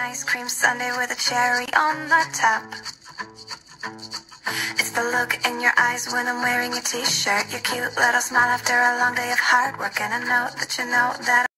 ice cream sundae with a cherry on the top. It's the look in your eyes when I'm wearing a t-shirt. Your cute little smile after a long day of hard work, and I know that you know that